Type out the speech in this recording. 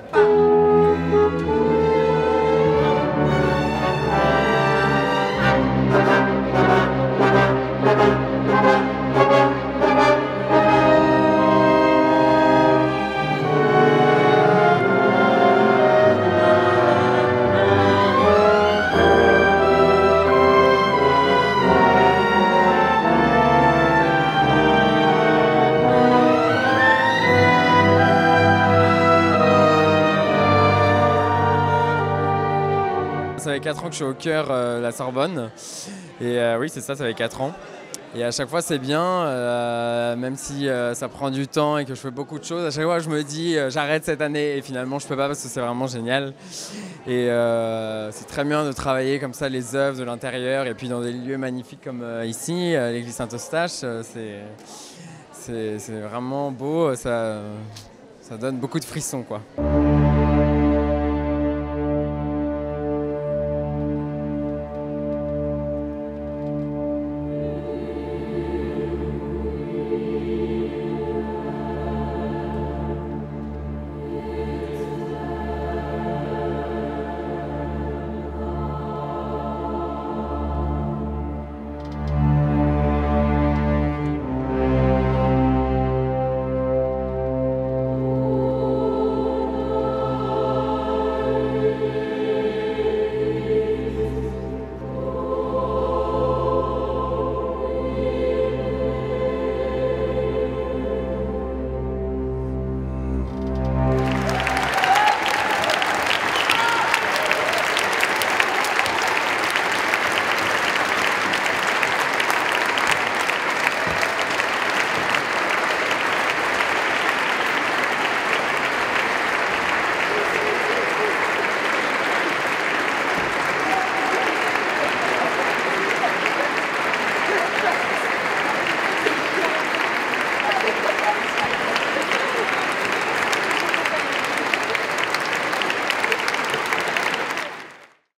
Ça fait 4 ans que je suis au chœur la Sorbonne. Et oui, c'est ça, ça fait 4 ans. Et à chaque fois, c'est bien, même si ça prend du temps et que je fais beaucoup de choses. À chaque fois, je me dis, j'arrête cette année et finalement, je peux pas parce que c'est vraiment génial. Et c'est très bien de travailler comme ça les œuvres de l'intérieur et puis dans des lieux magnifiques comme ici, l'église Saint-Eustache. C'est vraiment beau, ça donne beaucoup de frissons, quoi.